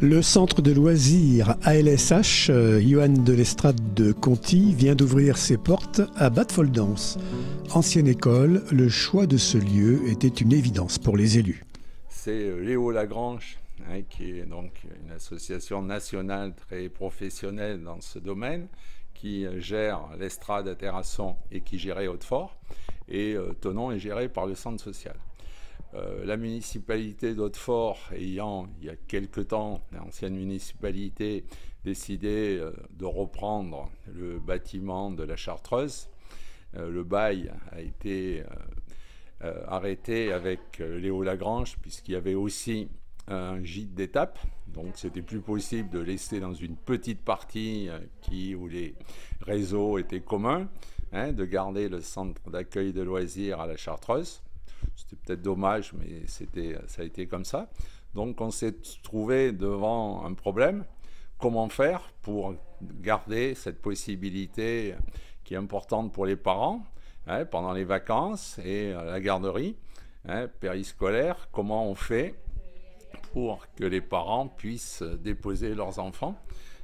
Le centre de loisirs ALSH, Johan de l'Estrade de Conty, vient d'ouvrir ses portes à Bad-Foldance. Ancienne école, le choix de ce lieu était une évidence pour les élus. C'est Léo Lagrange, qui est donc une association nationale très professionnelle dans ce domaine, qui gère l'Estrade à Terrasson et qui gérait Hautefort. Et Thonon est géré par le centre social. La municipalité d'Hautefort ayant, il y a quelque temps, l'ancienne municipalité, décidé de reprendre le bâtiment de la Chartreuse, le bail a été arrêté avec Léo Lagrange, puisqu'il y avait aussi un gîte d'étape, donc c'était plus possible de laisser dans une petite partie où les réseaux étaient communs, de garder le centre d'accueil de loisirs à la Chartreuse. C'était peut-être dommage, mais ça a été comme ça. Donc on s'est trouvé devant un problème. Comment faire pour garder cette possibilité qui est importante pour les parents pendant les vacances et la garderie périscolaire? Comment on fait pour que les parents puissent déposer leurs enfants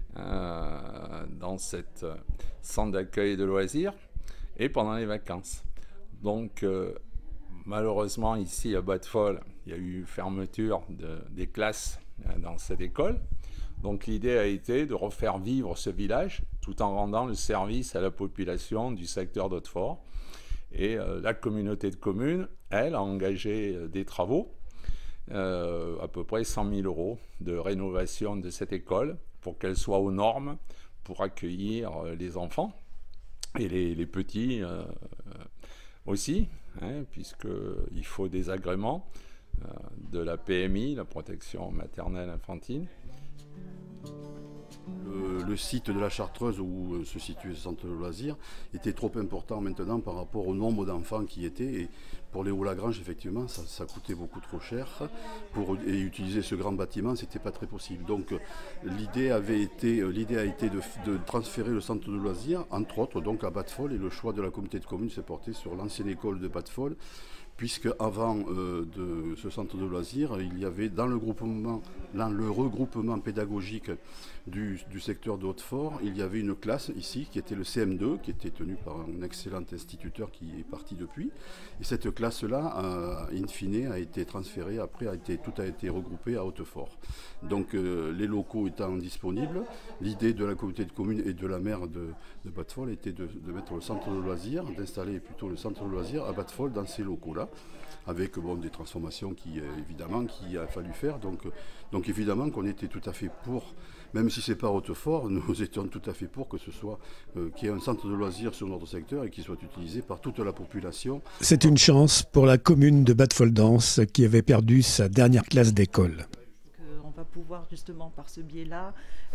dans cette centre d'accueil de loisirs et pendant les vacances? Donc malheureusement, ici à Bad-Fold, il y a eu fermeture des classes dans cette école. Donc l'idée a été de refaire vivre ce village tout en rendant le service à la population du secteur d'Hautefort. Et la communauté de communes, elle, a engagé des travaux, à peu près 100 000 € de rénovation de cette école pour qu'elle soit aux normes pour accueillir les enfants et les petits aussi, puisqu'il faut des agréments de la PMI, la protection maternelle infantile. Le site de la Chartreuse où se situait ce centre de loisirs était trop important maintenant par rapport au nombre d'enfants qui étaient. Et pour Léo Lagrange, effectivement, ça coûtait beaucoup trop cher. Et utiliser ce grand bâtiment, c'était pas très possible. Donc l'idée a été de transférer le centre de loisirs, entre autres, donc à Bad-Fold. Et le choix de la communauté de communes s'est porté sur l'ancienne école de Bad-Fold, puisque avant de ce centre de loisirs, il y avait dans le regroupement pédagogique du secteur de Hautefort, il y avait une classe ici qui était le CM2, qui était tenue par un excellent instituteur qui est parti depuis. Et cette classe-là, in fine, a été transférée, après tout a été regroupé à Hautefort. Donc les locaux étant disponibles, l'idée de la communauté de communes et de la maire de Bad-Fold était de mettre le centre de loisirs, d'installer plutôt le centre de loisirs à Bad-Fold dans ces locaux-là, avec des transformations qu'il a fallu faire. Donc évidemment qu'on était tout à fait pour, même si c'est pas Hautefort, nous étions tout à fait pour que ce soit qu'il y ait un centre de loisirs sur notre secteur et qu'il soit utilisé par toute la population. C'est une chance pour la commune de Bad-Foldance qui avait perdu sa dernière classe d'école. On va pouvoir justement par ce biais-là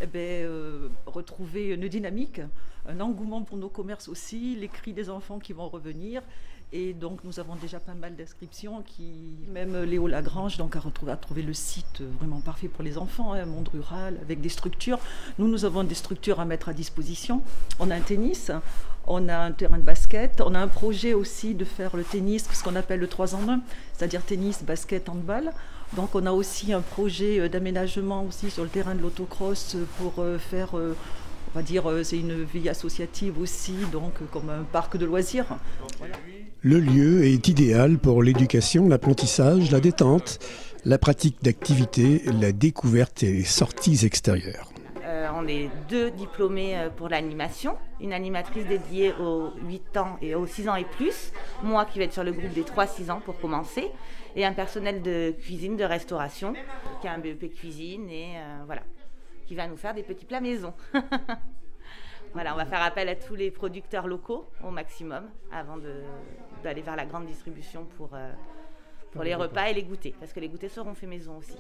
retrouver une dynamique, un engouement pour nos commerces aussi, les cris des enfants qui vont revenir. Et donc nous avons déjà pas mal d'inscriptions même Léo Lagrange donc a trouvé le site vraiment parfait pour les enfants, un monde rural avec des structures. Nous avons des structures à mettre à disposition. On a un tennis, on a un terrain de basket, on a un projet aussi de faire le tennis, ce qu'on appelle le 3 en 1, c'est-à-dire tennis, basket, handball. Donc on a aussi un projet d'aménagement aussi sur le terrain de l'autocross pour faire, on va dire, c'est une vie associative aussi, donc comme un parc de loisirs. Voilà. Le lieu est idéal pour l'éducation, l'apprentissage, la détente, la pratique d'activités, la découverte et les sorties extérieures. On est 2 diplômés pour l'animation, une animatrice dédiée aux 8 ans et aux 6 ans et plus, moi qui vais être sur le groupe des 3-6 ans pour commencer, et un personnel de cuisine, de restauration, qui a un BEP cuisine et qui va nous faire des petits plats maison. Voilà, on va faire appel à tous les producteurs locaux au maximum avant d'aller vers la grande distribution pour les repas et les goûters, parce que les goûters seront faits maison aussi.